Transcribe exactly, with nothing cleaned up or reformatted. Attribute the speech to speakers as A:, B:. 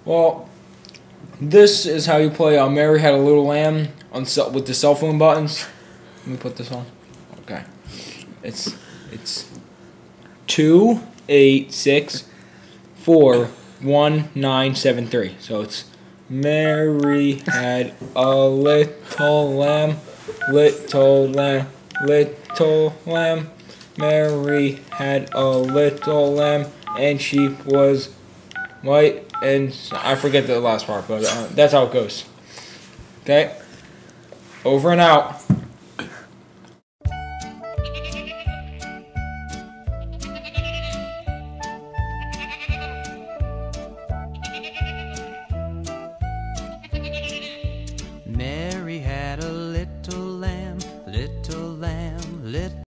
A: Well, this is how you play uh, Mary Had a Little Lamb on cell, with the cell phone buttons. Let me put this on. Okay. It's it's two eight six four one nine seven three. So it's Mary had a little lamb, little lamb, little lamb. Mary had a little lamb, and she was white. And I forget the last part, but uh, that's how it goes. Okay? Over and out.
B: Mary had a little lamb, little lamb, little